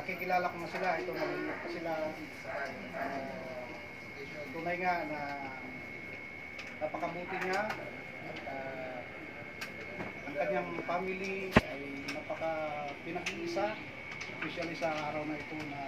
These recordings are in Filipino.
nakikilala ko na sila. Ito na sila. Tunay nga na napakabuti niya. Ang kanyang family ay napaka pinag-iisa, especially sa araw na ito na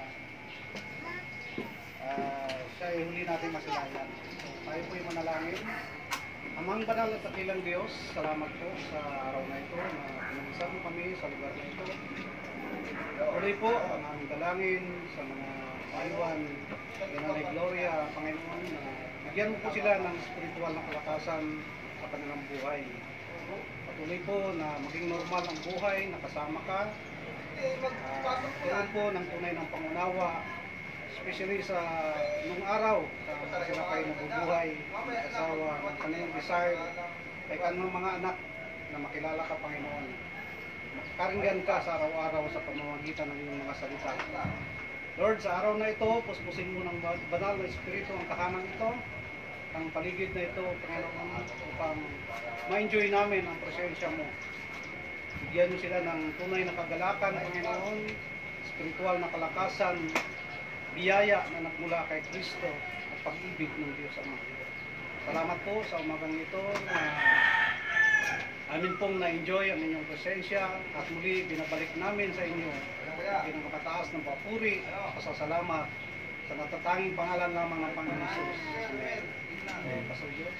siya ay huli natin masilayan. So, tayo po yung manalangin. Amang banal at dakilang Diyos, salamat po sa araw na ito na pinag-isa mo kami sa lugar na ito. Tuloy po ang aming dalangin sa mga paiwan, Ginanay Gloria, Panginoon, na bigyan mo po sila ng spiritual na kalakasan sa kanilang buhay. Patuloy po na maging normal ang buhay, nakasama ka. Tuloy po ng tunay ng pangunawa, especially sa nung araw na sila kayo nabubuhay, asawa, ng kanilang desire, ay kanilang mga anak na makilala ka, Panginoon. Makaringgan ka sa araw-araw sa pamamagitan ng iyong mga salita. Lord, sa araw na ito, puspusin mo ng banal na Espiritu ang tahanan ito, ang paligid na ito, Panginoon, upang ma-enjoy namin ang presensya mo. Bigyan mo sila ng tunay na kagalakan, Panginoon, spiritual na kalakasan, biyaya na nagmula kay Kristo at pag-ibig ng Diyos Ama. Salamat po sa umagang ito na amin pong na-enjoy ang inyong presensya at muli binabalik namin sa inyo ang makataas ng papuri at pasasalamat sa natatanging pangalan lamang ng Panginoon Jesus. Amen. Pastor Diyos.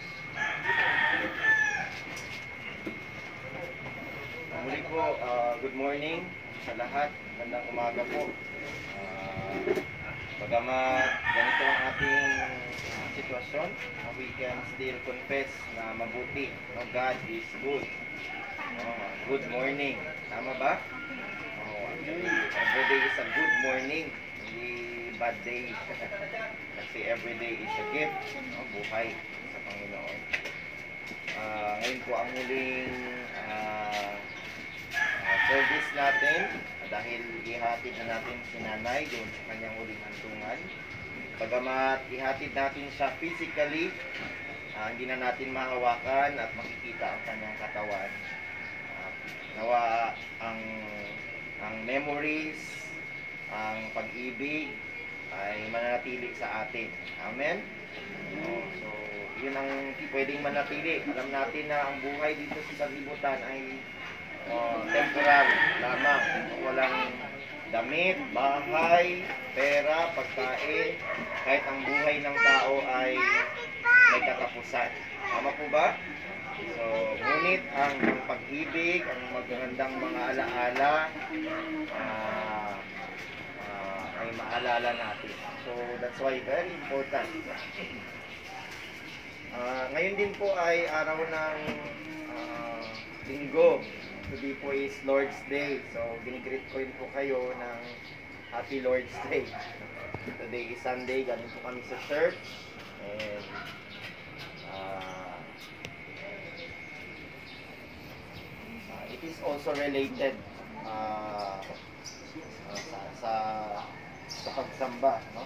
Muli po, good morning sa lahat. Magandang umaga po. Bagamat ganito ang ating sitwasyon, we can still confess na mabuti. God is good. Good morning. Tama ba? Every day is a good morning. Hindi bad day. Kasi every day is a gift. Buhay sa Panginoon. Ngayon po ang huling service natin. Dahil ihatid na natin si nanay doon sa kanyang huling hantungan. Bagamat ihatid natin siya physically, hindi na natin mahawakan at makikita ang kanyang katawan. Nawa ang memories, ang pag-ibig ay mananatili sa atin. Amen? So, yun ang pwedeng manatili. Alam natin na ang buhay dito sa sanlibutan ay temporary lamang. Walang damit, bahay, pera, pagkain, kahit ang buhay ng tao ay may katapusan. Tama po ba? So, ngunit ang pag-ibig, ang magagandang mga alaala ay maalala natin. So, that's why very important. Ngayon din po ay araw ng linggo. Today po is Lord's Day. So, ginigreet ko rin po kayo ng Happy Lord's Day. Today is Sunday. Galing po kami sa church. And it is also related sa pagsamba, no?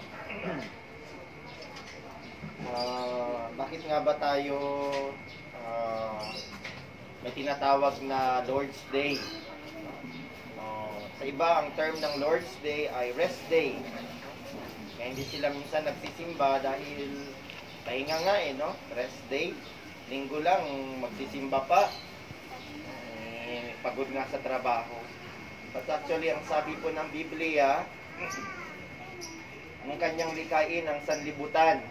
Bakit nga ba tayo may tinatawag na Lord's Day? Sa iba, ang term ng Lord's Day ay rest day. Kaya hindi sila minsan nagsisimba dahil pahinga nga no? Rest day. Linggo lang, magsisimba pa. Pagod nga sa trabaho. But actually, ang sabi po ng Biblia, ang kanyang likain ang sanlibutan.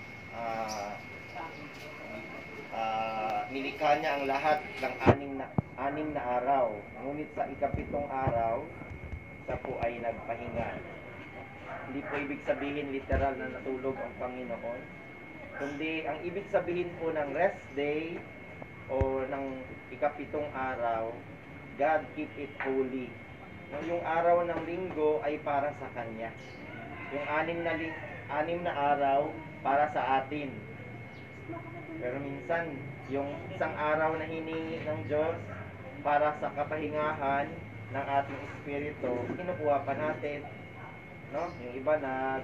Nilikha niya ang lahat ng anim na araw. Ngunit sa ikapitong araw, siya po ay nagpahinga. Hindi po ibig sabihin literal na natulog ang Panginoon. Kundi ang ibig sabihin po ng rest day o ng ikapitong araw, God keep it holy. Yung araw ng linggo ay para sa Kanya. Yung anim na araw para sa atin. Pero minsan, yung isang araw na hiningi ng Diyos para sa kapahingahan ng ating espiritu, kinukuha pa natin. No? Yung iba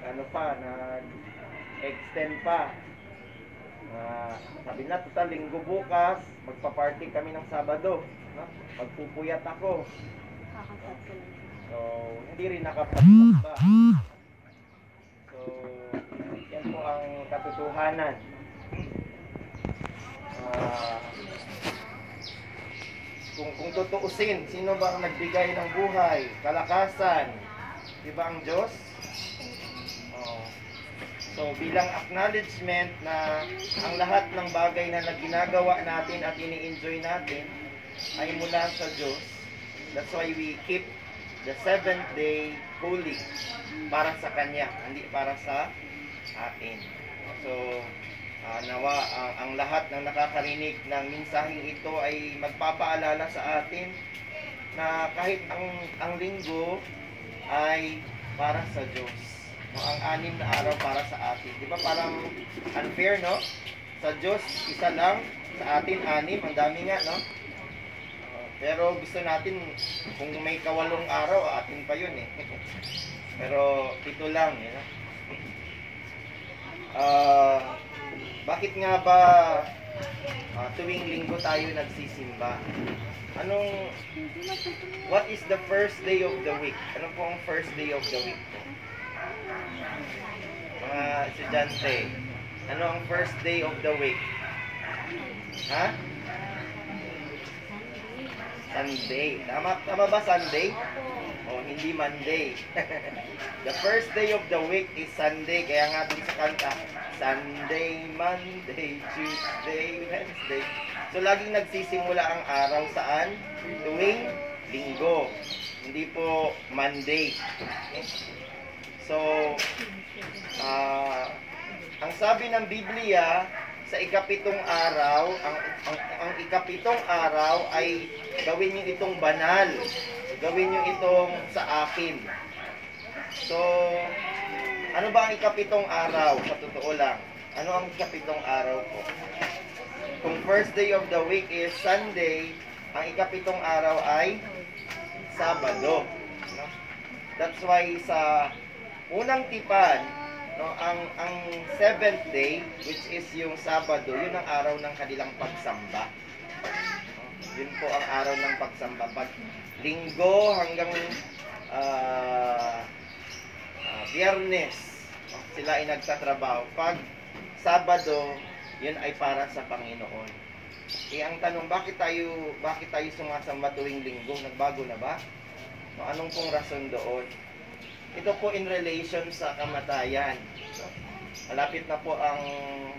nag-extend pa. Sabi na, total linggo bukas, magpa-party kami ng Sabado. No? Magpupuyat ako. So, hindi rin nakapagsamba. So, yan po ang katotohanan. Ah, kung tutuusin, sino ba ang nagbigay ng buhay, kalakasan? Di ba ang Diyos? Oh. So, bilang acknowledgement na ang lahat ng bagay na ginagawa natin at ini-enjoy natin ay mula sa Diyos. That's why we keep the 7th day holy para sa Kanya, hindi para sa atin. So, nawa ang lahat ng nakakarinig ng mensaheng ito ay magpapaalala sa atin na kahit ang linggo ay para sa Diyos. No, ang 6 na araw para sa atin. Di ba parang unfair, no? Sa Diyos, isa lang. Sa atin, 6. Ang dami nga, no? Pero gusto natin, kung may 8 araw, atin pa yun, eh. Pero 7 lang, you know? Bakit nga ba tuwing linggo tayo nagsisimba? What is the first day of the week? Ano po ang first day of the week? Mga estudyante, ano ang first day of the week? Ha? Sunday. Tama ba Sunday? O hindi Monday. The first day of the week is Sunday. Kaya nga dun sa kanta, Sunday, Monday, Tuesday, Wednesday. So laging nagsisimula ang araw saan? Tuwing linggo. Hindi po Monday. So, ang sabi ng Biblia, sa ikapitong araw, ang ikapitong araw ay gawin niyo itong banal. Gawin niyo itong sa akin. So, ano ba ang ikapitong araw? Sa totoo lang, ano ang ikapitong araw po? Kung first day of the week is Sunday, ang ikapitong araw ay Sabado. No? That's why sa unang tipan, no, ang 7th day, which is yung Sabado, yun ang araw ng kanilang pagsamba. No? Yun po ang araw ng pagsamba. Pag linggo hanggang Biyernes, no, sila ay nagtatrabaho. Pag Sabado, yun ay para sa Panginoon. Eh ang tanong, bakit tayo sumasamba tuwing linggo? Nagbago na ba? No, anong pong rason doon? Ito po in relation sa kamatayan. Malapit na po ang